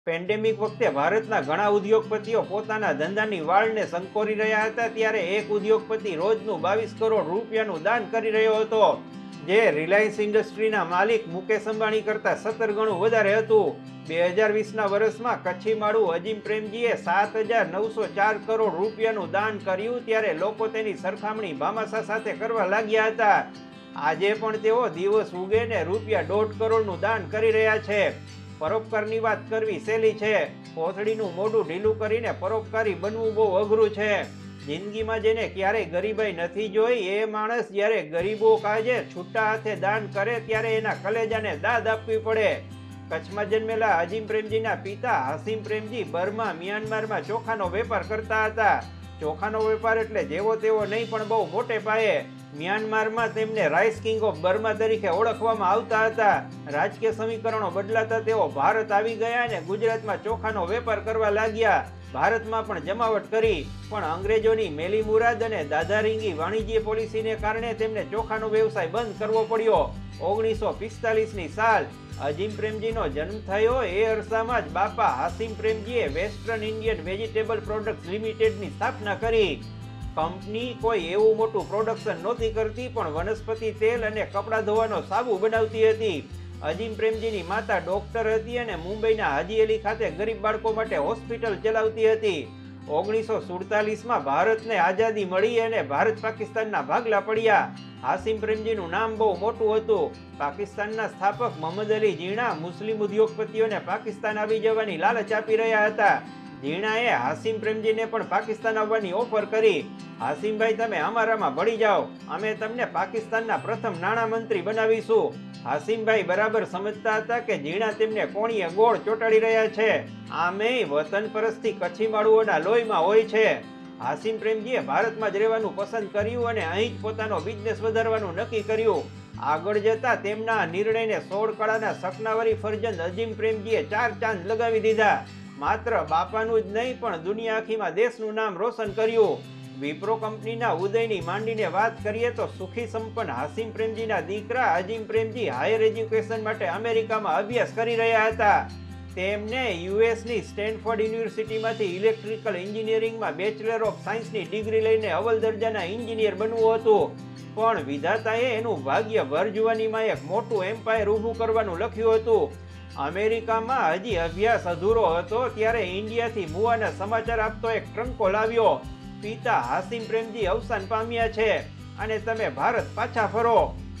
Pandemic વખતે ભારતના ઘણા ઉદ્યોગપતિઓ પોતાના ધંધાની વાળને સંકોરી રહ્યા હતા, ત્યારે એક ઉદ્યોગપતિ રોજનું 22 કરોડ રૂપિયાનું દાન કરી રહ્યો હતો, જે રિલાયન્સ ઇન્ડસ્ટ્રીના માલિક મુકેશ અંબાણી કરતા 17 ગણું વધારે હતું. 2020ના વર્ષમાં કચ્છી માળુ અજીમ પ્રેમજીએ 7,904 કરોડ રૂપિયાનું દાન કર્યું, ત્યારે લોકો તેની સરખામણી ભામાશા સાથે કરવા લાગ્યા હતા. આજે પણ તેઓ દિવસ ઉગે ને ₹1.5 કરોડનું દાન કરી રહ્યા છે. પરોપકારની વાત કરવી સહેલી છે. કોથળીનું મોઢું ઢીલું કરીને પરોપકારી બનવું બહુ અઘરું છે. જિંદગીમાં જેને ક્યારેય ગરીબાઈ નથી જોઈ, એ માણસ જ્યારે ગરીબો કાજે છૂટા હાથે દાન કરે ત્યારે એના કલેજાને દાદ આપવી પડે. કચ્છમાં જન્મેલા અજીમ પ્રેમજીના પિતા હાસિમ પ્રેમજી બર્મા, મ્યાનમારમાં ચોખાનો વેપાર કરતા હતા. ચોખાનો વેપાર એટલે જેવો તેવો નહીં, પણ બહુ મોટે પાયે. મ્યાનમારમાં તેમને રાઇસ કિંગ ઓફ બર્મા તરીકે ઓળખવામાં આવતા હતા. રાજકીય સમીકરણો બદલાતા તેઓ ભારત આવી ગયા અને ગુજરાતમાં ચોખાનો વેપાર કરવા લાગ્યા. ભારતમાં પણ જમાવટ કરી, પણ અંગ્રેજોની મેલી મુરાદ અને દાદારીંગી વાણિજ્ય પોલિસીને કારણે તેમને ચોખાનો વ્યવસાય બંધ કરવો પડ્યો. 1945ની સાલ અજીમ પ્રેમજીનો જન્મ થયો. એ અરસામાં જ બાપા હાસિમ પ્રેમજીએ વેસ્ટર્ન ઇન્ડિયન વેજીટેબલ પ્રોડક્ટ્સ લિમિટેડની સ્થાપના કરી. કંપની કોઈ એવું મોટું પ્રોડક્શન નહોતી કરતી, પણ વનસ્પતિ તેલ અને કપડાં ધોવાનો સાબુ બનાવતી હતી. અજીમ પ્રેમજીની માતા ડોક્ટર હતી અને મુંબઈના હાજી અલી ખાતે ગરીબ બાળકો માટે હોસ્પિટલ ચલાવતી હતી. 1947માં ભારતને આઝાદી મળી અને ભારત પાકિસ્તાનના ભાગલા પડ્યા. હાસિમ પ્રેમજીનું નામ બહુ મોટું હતું. પાકિસ્તાનના સ્થાપક મોહમ્મદ અલી ઝીણા મુસ્લિમ ઉદ્યોગપતિઓને પાકિસ્તાન આવી જવાની લાલચ આપી રહ્યા હતા. ઝીણાએ હાસિમ પ્રેમજીને પણ પાકિસ્તાન આવવાની ઓફર કરી. હાસિમભાઈ, તમે અમારામાં ભળી જાઓ, અમે તમને પાકિસ્તાનના પ્રથમ નાણામંત્રી બનાવીશું. હાસિમભાઈ બરાબર સમજતા હતા કે ઝીણા તેમને કોણીએ ગોળ ચોટાડી રહ્યા છે. આમેય વતન પરસ્તી કચ્છી માળુઓના લોહીમાં હોય છે. હાસિમ પ્રેમજીએ ભારતમાં જ રહેવાનું પસંદ કર્યું અને અહીં જ પોતાનો બિઝનેસ વધારવાનું નક્કી કર્યું. આગળ જતા તેમના નિર્ણયને 16 કળાના સકનાવરી ફરજંદ અજીમ પ્રેમજીએ 4 ચાંદ લગાવી દીધા. માત્ર બાપાનું જ નહીં, પણ દુનિયા આખીમાં દેશનું નામ રોશન કર્યું. વિપ્રો કંપનીના ઉદયની માંડીને વાત કરીએ તો સુખી સંપન્ન હાસિમ પ્રેમજીના દીકરા અજીમ પ્રેમજી હાયર એજ્યુકેશન માટે અમેરિકામાં અભ્યાસ કરી રહ્યા હતા. તેમને યુએસની સ્ટેનફોર્ડ યુનિવર્સિટીમાંથી ઇલેક્ટ્રિકલ એન્જિનિયરિંગમાં બેચલર ઓફ સાયન્સની ડિગ્રી લઈને અવ્વલ દરજાના એન્જિનિયર બનવું હતું. પણ વિધાતાએ એનું ભાગ્ય ભર જુવાનીમાં એક મોટું એમ્પાયર ઊભું કરવાનું લખ્યું હતું. અમેરિકામાં હજી અભ્યાસ અધૂરો હતો ત્યારે ઇન્ડિયાથી મુવાના સમાચાર આપતો એક ટ્રંકો લાવ્યો. પિતા હાસિમ પ્રેમજી અવસાન પામ્યા છે અને તમે ભારત પાછા ફરો.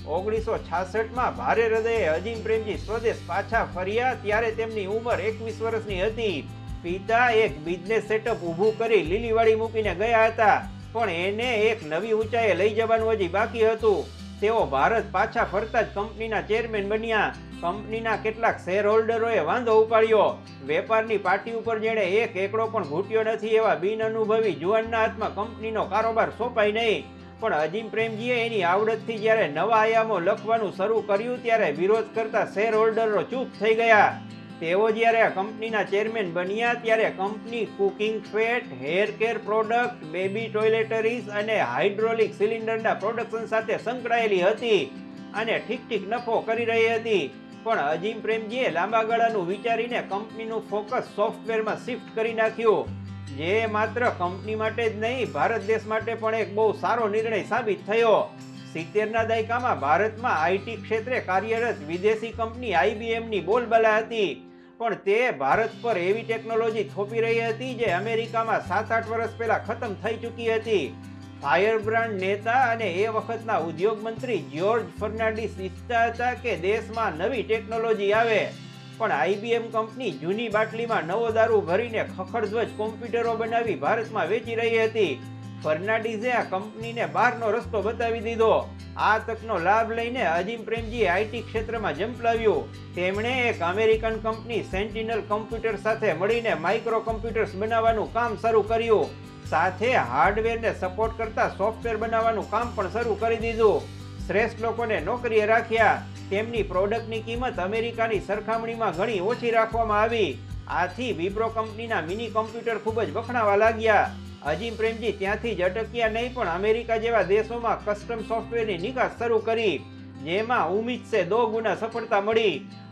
1966માં ભારે હૃદયે અજીમ પ્રેમજી સ્વદેશ પાછા ફર્યા, ત્યારે તેમની ઉંમર 21 વર્ષની હતી. પિતા એક બિઝનેસ સેટઅપ ઊભું કરી લીલીવાડી મૂકીને ગયા હતા, પણ એને એક નવી ઊંચાઈએ લઈ જવાનું હજી બાકી હતું. તેઓ ભારત પાછા ફરતા જ કંપનીના ચેરમેન બન્યા. કંપનીના કેટલાક શેર હોલ્ડરોએ વાંધો ઉપાડ્યો. વેપારની પાર્ટી ઉપર જેણે એક એકડો પણ ઘૂંટ્યો નથી એવા બિનઅનુભવી જુવાનના હાથમાં કંપનીનો કારોબાર સોંપાય નહીં. પણ અજીમ પ્રેમજીએ એની આવડતથી જ્યારે નવા આયામો લખવાનું શરૂ કર્યું, ત્યારે વિરોધ કરતા શેર હોલ્ડરો ચૂપ થઈ ગયા. તેઓ જ્યારે આ કંપનીના ચેરમેન બન્યા, ત્યારે company cooking fat, hair care product, baby toiletries અને હાઇડ્રોલિક સિલિન્ડરના પ્રોડક્શન સાથે સંકળાયેલી હતી અને ઠીક ઠીક નફો કરી રહી હતી. પણ અજીમ પ્રેમજીએ લાંબા ગાળાનું વિચારીને કંપનીનું ફોકસ સોફ્ટવેરમાં શિફ્ટ કરી નાખ્યું, જે માત્ર કંપની માટે જ નહીં, ભારત દેશ માટે પણ એક બહુ સારો નિર્ણય સાબિત થયો. 70ના દાયકામાં ભારતમાં આઈટી ક્ષેત્રે કાર્યરત વિદેશી કંપની IBMની બોલબાલા હતી, પણ તે ભારત પર એવી ટેકનોલોજી થોપી રહી હતી જે અમેરિકામાં 7-8 વર્ષ પહેલા ખતમ થઈ ચૂકી હતી. ફાયરબ્રાન્ડ નેતા અને એ વખતના ઉદ્યોગ મંત્રી જ્યોર્જ ફર્નાન્ડીસ ઈચ્છતા હતા કે દેશમાં નવી ટેકનોલોજી આવે, પણ IBM કંપની જૂની બાટલીમાં નવો દારૂ ભરીને ખખડધ્વજ કોમ્પ્યુટરો બનાવી ભારતમાં વેચી રહી હતી. ફર્નાન્ડીસે આ કંપનીને બહારનો રસ્તો બતાવી દીધો. આ તકનો લાભ લઈને અજીમ પ્રેમજીએ આઈટી ક્ષેત્રમાં ઝંપલાવ્યું. તેમણે એક અમેરિકન કંપની સેન્ટિનલ કમ્પ્યુટર સાથે મળીને માઇક્રો કમ્પ્યુટર્સ બનાવવાનું કામ શરૂ કર્યું. સાથે હાર્ડવેરને સપોર્ટ કરતા સોફ્ટવેર બનાવવાનું કામ પણ શરૂ કરી દીધું. શ્રેષ્ઠ લોકોને નોકરીએ રાખ્યા. તેમની પ્રોડક્ટની કિંમત અમેરિકાની સરખામણીમાં ઘણી ઓછી રાખવામાં આવી. આથી વિપ્રો કંપનીના મિની કમ્પ્યુટર ખૂબ જ વખણાવા લાગ્યા. અજીમ પ્રેમજી ત્યાંથી જ અટક્યા નહીં, પણ અમેરિકા જેવા દેશોમાં કસ્ટમ સોફ્ટવેરની નિકાસ શરૂ કરી, જેમાં ઉમ્મીદ સે 2 ગુના સફળતા મળી.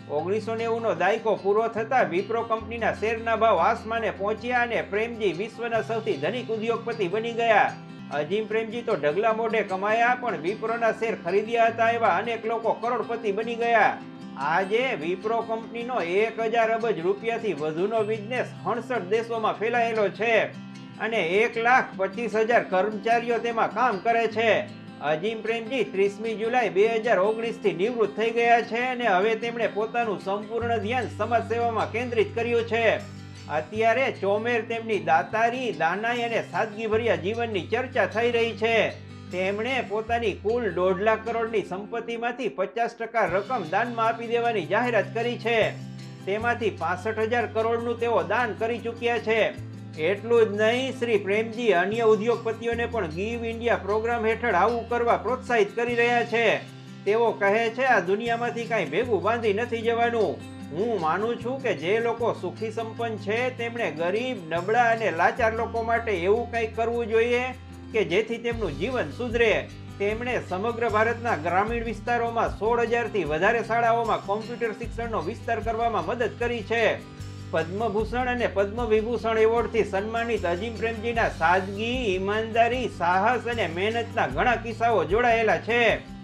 1990 નો દાયકો પૂરો થતા વિપ્રો કંપનીના શેરના ભાવ આસમાને પહોંચ્યા અને પ્રેમજી વિશ્વના સૌથી ધનિક ઉદ્યોગપતિ બની ગયા. અજીમ પ્રેમજી તો ઢગલા મોઢે કમાયા, પણ વિપ્રોના શેર ખરીદ્યા હતા એવા અનેક લોકો કરોડપતિ બની ગયા. આજે વિપ્રો કંપનીનો 1000 અબજ રૂપિયાથી વધુનો બિઝનેસ 68 દેશોમાં ફેલાયેલો છે અને 1,25,000 કર્મચારીઓ તેમાં કામ કરે છે. અજીમ પ્રેમજી 30મી જુલાઈ 2019 થી નિવૃત્ત થઈ ગયા છે અને હવે તેમણે પોતાનું સંપૂર્ણ ધ્યાન સમાજ સેવામાં કેન્દ્રિત કર્યું છે. અત્યારે ચોમેર તેમની દાતારી, દાનાઈ અને સાદગીભર્યા જીવનની ચર્ચા થઈ રહી છે. તેમણે પોતાની કુલ 1.5 લાખ કરોડની સંપત્તિમાંથી 50% રકમ દાનમાં આપી દેવાની જાહેરાત કરી છે. તેમાંથી 65,000 કરોડનું તેઓ દાન કરી ચૂક્યા છે. એટલું જ નહીં, શ્રી પ્રેમજી અન્ય ઉદ્યોગપતિઓને પણ ગીવ ઇન્ડિયા પ્રોગ્રામ હેઠળ આવું કરવા પ્રોત્સાહિત કરી રહ્યા છે. તેઓ કહે છે, આ દુનિયામાંથી કાંઈ ભેગું બાંધી નથી જવાનું. હું માનું છું કે જે લોકો સુખી સંપન્ન છે તેમણે ગરીબ, નબળા અને લાચાર લોકો માટે એવું કંઈક કરવું જોઈએ કે જેથી તેમનું જીવન સુધરે. તેમણે સમગ્ર ભારતના ગ્રામીણ વિસ્તારોમાં 16,000 થી વધારે શાળાઓમાં કોમ્પ્યુટર શિક્ષણનો વિસ્તાર કરવામાં મદદ કરી છે. પદ્મભૂષણ અને પદ્મવિભૂષણ એવોર્ડથી સન્માનિત અજીમ પ્રેમજીના સાદગી, ઈમાનદારી, સાહસ અને મહેનતના ઘણા કિસ્સાઓ જોડાયેલા છે.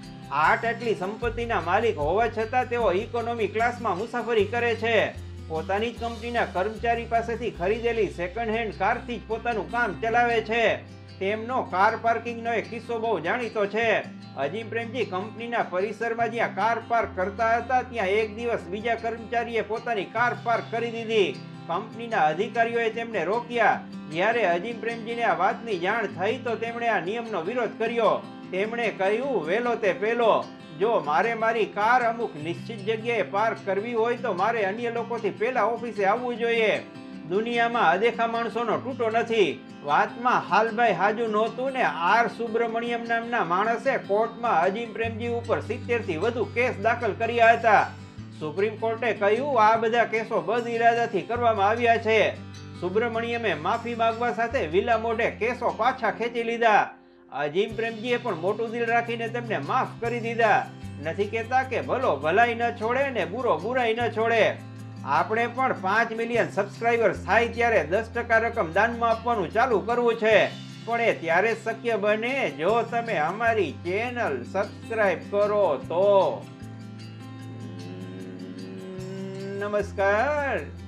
આટલી સંપત્તિના માલિક હોવા છતાં તેઓ ઇકોનોમી ક્લાસમાં મુસાફરી કરે છે. પોતાની જ કંપનીના કર્મચારી પાસેથી ખરીદેલી સેકન્ડ હેન્ડ કારથી જ પોતાનું કામ ચલાવે છે. તેમનો કાર પાર્કિંગનો એક કિસ્સો બહુ જાણીતો છે. અજીમ પ્રેમજી કંપનીના પરિસરમાં જ્યાં કાર પાર્ક કરતા હતા ત્યાં એક દિવસ બીજા કર્મચારીએ પોતાની કાર પાર્ક કરી દીધી. કંપનીના અધિકારીઓએ તેમને રોક્યા. જ્યારે અજીમ પ્રેમજીને આ વાતની જાણ થઈ તો તેમણે આ નિયમનો વિરોધ કર્યો. તેમણે કહ્યું, વેલો તે પેલો. જો મારે મારી કાર અમુક નિશ્ચિત જગ્યાએ પાર્ક કરવી હોય તો મારે અન્ય લોકોથી પહેલા ઓફિસે આવવું જોઈએ. દુનિયામાં અદેખા માણસોનો તૂટો નથી. વાતમાં હાલભાઈ હાજુ નહોતું ને આર સુબ્રમણ્યમ નામના માણસે કોર્ટમાં અજીમ પ્રેમજી ઉપર 70 થી વધુ કેસ દાખલ કર્યા હતા. સુપ્રીમ કોર્ટે કહ્યું, આ બધા કેસો બદ ઇરાદાથી કરવામાં આવ્યા છે. સુબ્રમણ્યમે માફી માંગવા સાથે વિલા મોઢે કેસો પાછા ખેંચી લીધા. અજીમ પ્રેમજીએ પણ મોટું દિલ રાખીને તેમને માફ કરી દીધા. નથી કહેતા કે ભલો ભલાઈ ન છોડે ને બુરો બુરાઈ ન છોડે. આપણે પણ 5 મિલિયન સબસ્ક્રાઇબર્સ થાય ત્યારે 10% રકમ દાનમાં આપવાનું ચાલુ કરવું છે. પણ એ ત્યારે શક્ય બને જો તમે અમારી ચેનલ સબસ્ક્રાઇબ કરો તો. નમસ્કાર.